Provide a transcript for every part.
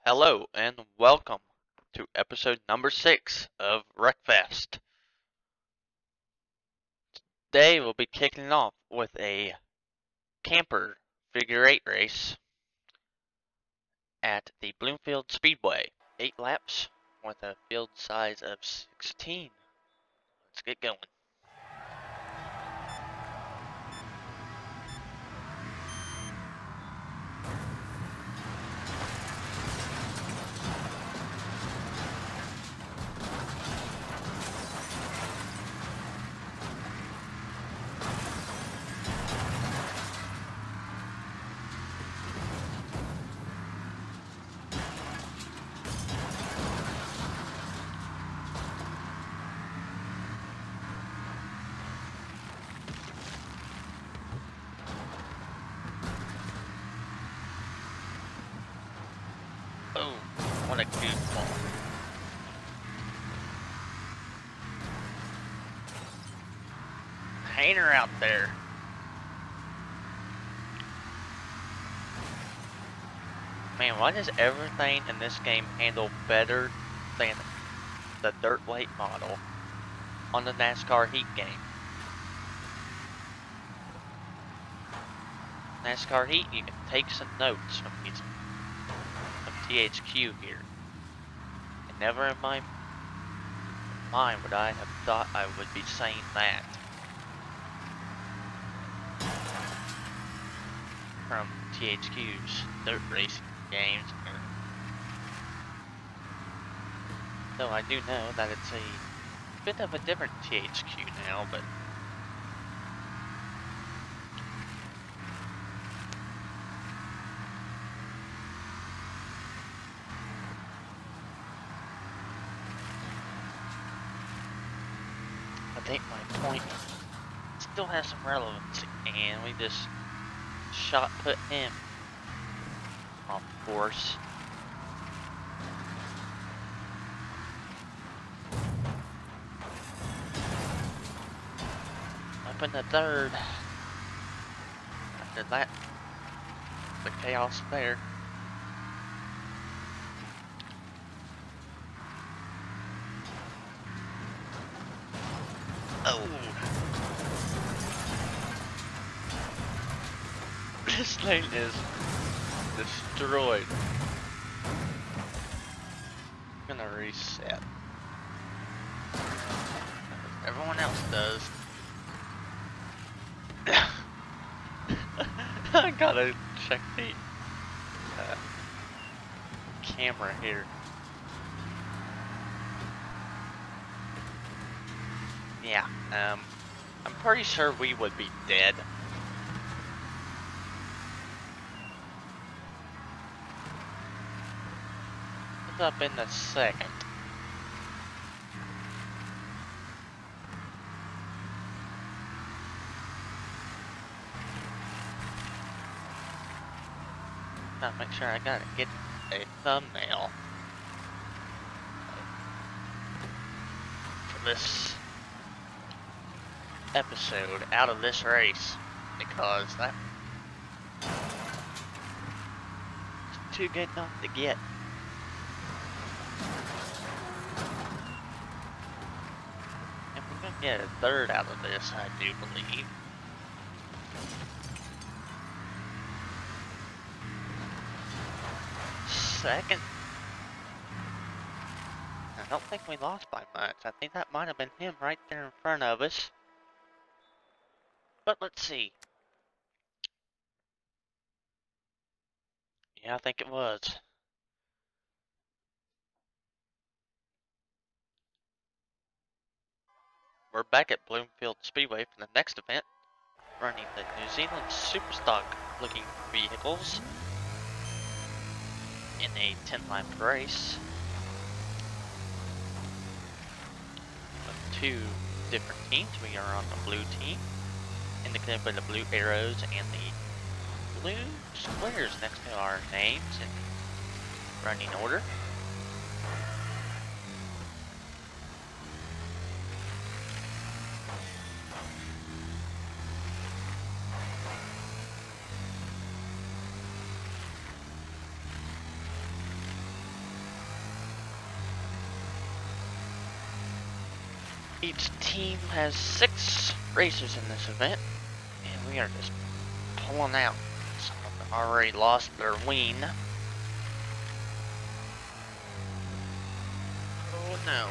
Hello and welcome to episode number 6 of Wreckfest. Today we'll be kicking off with a camper figure 8 race at the Bloomfield Speedway. 8 laps with a field size of 16. Let's get going. Oh, what a goofball. Hainer out there. Man, why does everything in this game handle better than the dirt late model on the NASCAR Heat game? NASCAR Heat, you can take some notes from THQ here. And never in my mind would I have thought I would be saying that. From THQ's dirt racing games. Though I do know that it's a bit of a different THQ now, but I think my point still has some relevance, and we just shot put him off course. Up in the third. After that, the chaos there. Oh! This lane is destroyed. I'm gonna reset. Everyone else does. I gotta check the camera here. Yeah, I'm pretty sure we would be dead. What's up in the second? Gotta make sure I gotta get a thumbnail for this episode out of this race, because that's too good not to get. And we're gonna get a third out of this, I do believe. Second. I don't think we lost by much. I think that might have been him right there in front of us. But let's see. Yeah, I think it was. We're back at Bloomfield Speedway for the next event, running the New Zealand Superstock looking vehicles in a 10-lap race with 2 different teams. We are on the blue team, indicated by the blue arrows and the blue squares next to our names in running order. Each team has 6 racers in this event, and we are just pulling out. Some of them already lost their wing. Oh no.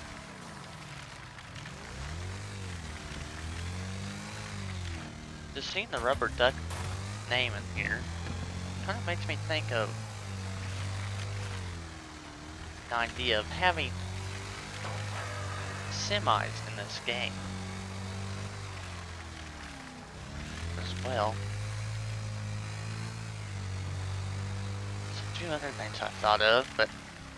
Just seeing the rubber duck name in here kind of makes me think of the idea of having semis in this game as well. There's a few other things I thought of, but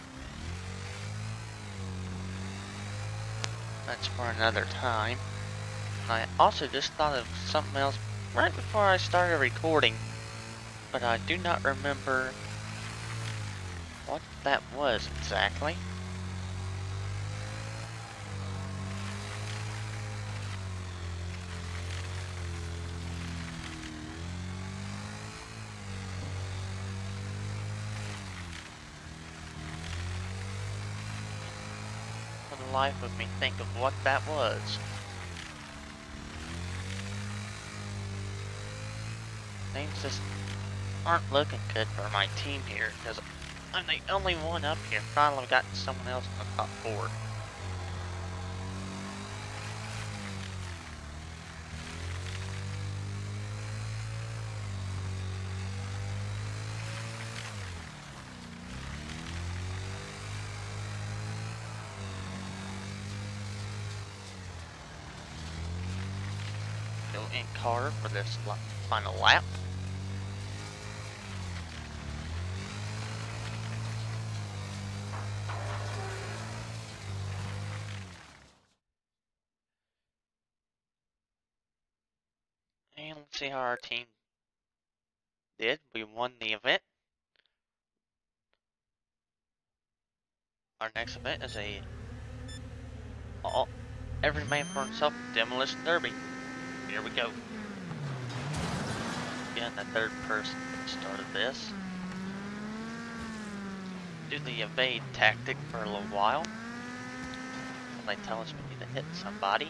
that's for another time. I also just thought of something else right before I started recording, but I do not remember what that was exactly. For the life of me, think of what that was. Things just aren't looking good for my team here, because I'm the only one up here. Finally gotten someone else in the top 4. Go in car for this final lap. And let's see how our team did. We won the event. Our next event is a every man for himself demolition derby. Here we go. Again, the third person started this. Do the evade tactic for a little while. And they tell us we need to hit somebody.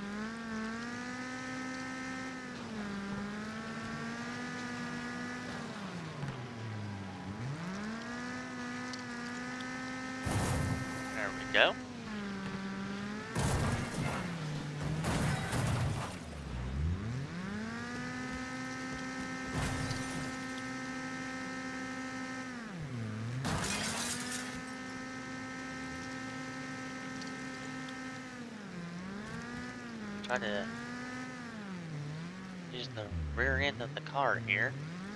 There we go. Try to use the rear end of the car here.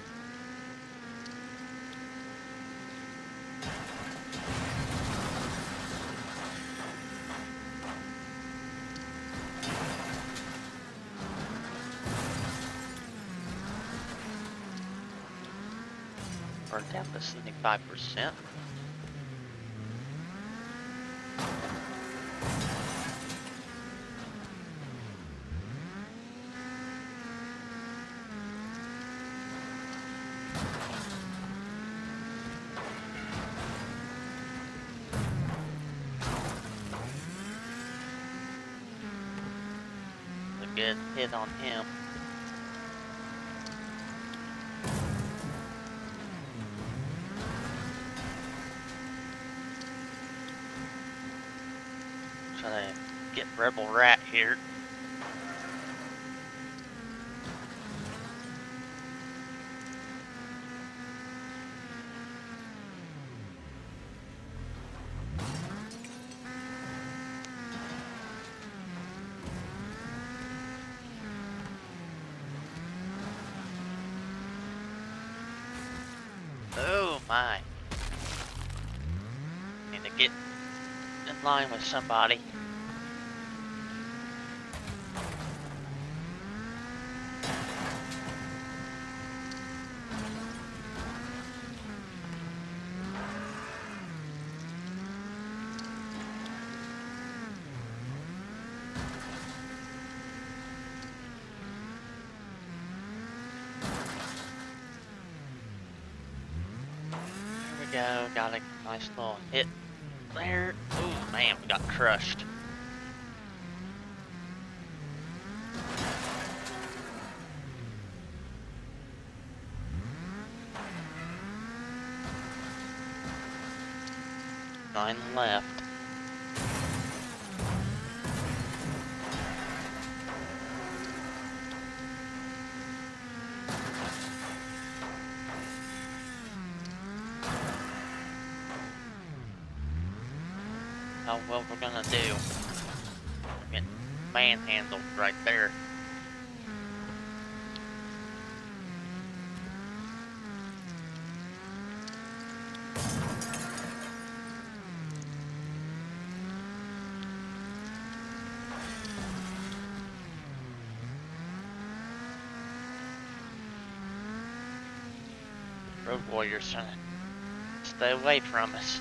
We're down to 75%. A good hit on him. Try to get Rebel Rat here. Oh my. Need to get in line with somebody. Go, got a nice little hit there. Oh man, we got crushed. 9 left. How well we're gonna do. We're getting manhandled right there. Road warriors trying to stay away from us.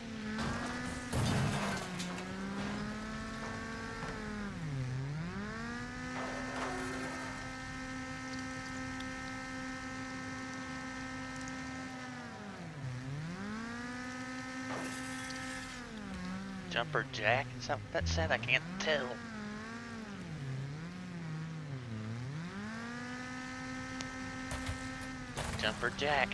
Jumper Jack, is that what that said? I can't tell. Jumper Jack.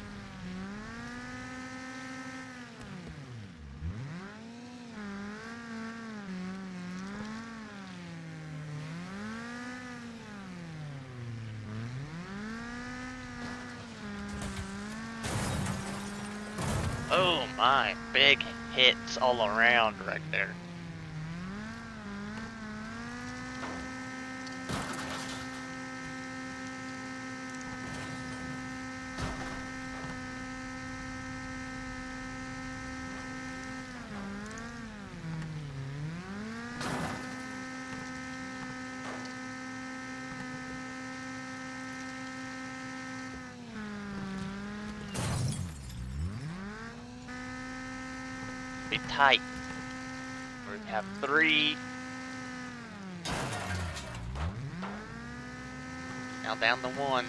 Oh my, big hits all around right there. Be tight. We have 3. Now down to 1.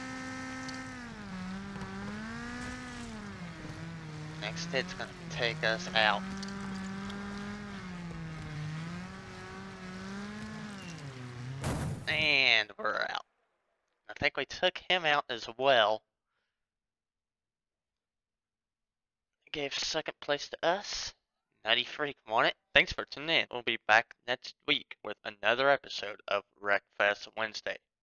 Next hit's gonna take us out. And we're out. I think we took him out as well. Gave second place to us. Nutty Freak won it. Thanks for tuning in. We'll be back next week with another episode of Wreckfest Wednesday.